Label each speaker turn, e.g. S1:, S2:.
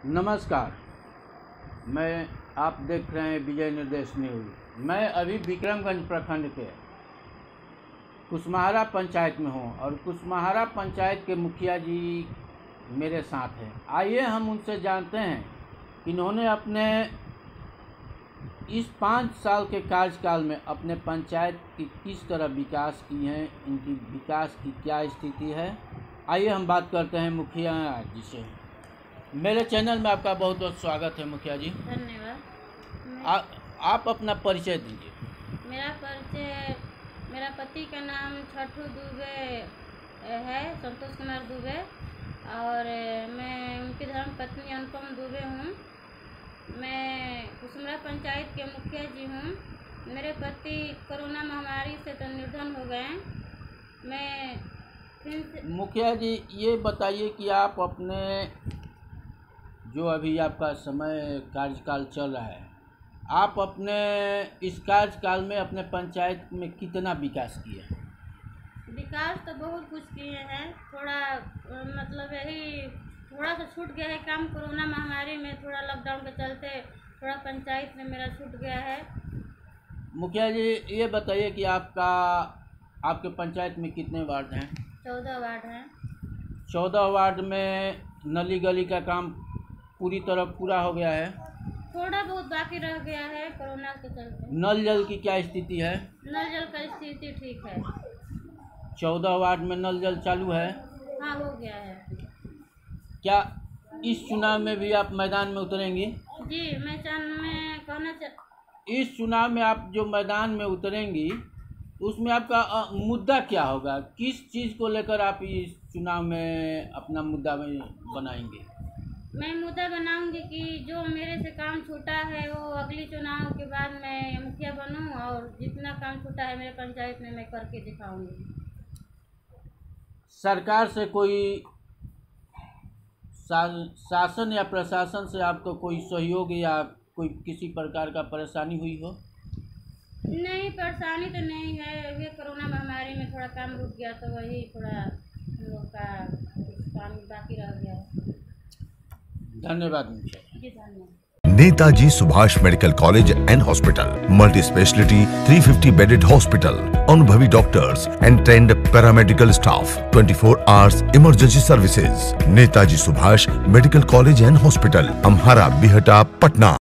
S1: नमस्कार, मैं आप देख रहे हैं विजय निर्देश न्यूज़। मैं अभी विक्रमगंज प्रखंड के कुसमारा पंचायत में हूँ और कुसमारा पंचायत के मुखिया जी मेरे साथ हैं। आइए हम उनसे जानते हैं कि इन्होंने अपने इस 5 साल के कार्यकाल में अपने पंचायत की किस तरह विकास की है, इनकी विकास की क्या स्थिति है। आइए हम बात करते हैं मुखिया जी से। मेरे चैनल में आपका बहुत बहुत स्वागत है मुखिया जी।
S2: धन्यवाद।
S1: आप अपना परिचय दीजिए।
S2: मेरा पति का नाम छठू दुबे है, संतोष कुमार दुबे, और मैं उनकी धर्म पत्नी अनुपम दुबे हूँ। मैं कुसमारा पंचायत के मुखिया जी हूँ। मेरे पति कोरोना महामारी से तो निर्धन हो गए। मैं
S1: मुखिया जी ये बताइए कि आप अपने जो अभी आपका समय कार्यकाल चल रहा है, आप अपने इस कार्यकाल में अपने पंचायत में कितना विकास किए हैं?
S2: विकास तो बहुत कुछ किए हैं। थोड़ा मतलब यही थोड़ा सा छूट गया है काम कोरोना महामारी में, थोड़ा लॉकडाउन के चलते थोड़ा पंचायत में मेरा छूट गया है।
S1: मुखिया जी ये बताइए कि आपके पंचायत में कितने वार्ड हैं?
S2: 14 वार्ड हैं।
S1: 14 वार्ड में नली गली का काम पूरी तरह पूरा हो गया है?
S2: थोड़ा बहुत बाकी रह गया है कोरोना के चलते।
S1: नल जल की क्या स्थिति है?
S2: नल जल का स्थिति ठीक है।
S1: 14 वार्ड में नल जल चालू है?
S2: हाँ, हो गया है।
S1: क्या इस चुनाव में भी आप मैदान में उतरेंगी?
S2: जी, मैं कहना
S1: इस चुनाव में आप जो मैदान में उतरेंगी उसमें आपका मुद्दा क्या होगा? किस चीज़ को लेकर आप इस चुनाव में अपना मुद्दा बनाएंगे?
S2: मैं मुद्दा बनाऊंगी कि जो मेरे से काम छूटा है वो अगली चुनाव के बाद मैं मुखिया बनूं, और जितना काम छूटा है मेरे पंचायत में मैं करके दिखाऊंगी।
S1: सरकार से कोई शासन या प्रशासन से आपको कोई सहयोग या कोई किसी प्रकार का परेशानी हुई हो?
S2: नहीं, परेशानी तो नहीं है। ये कोरोना महामारी में थोड़ा काम रुक गया तो वही थोड़ा हम लोग का काम बाकी रह गया है।
S1: धन्यवाद मुखिया
S2: जी, धन्यवाद।
S3: Netaji Subhash medical college and hospital, multi specialty 350 bedded hospital, अनुभवी doctors and trained paramedical staff, 24 hours emergency services. Netaji Subhash medical college and hospital, Amhara Bihta, Patna.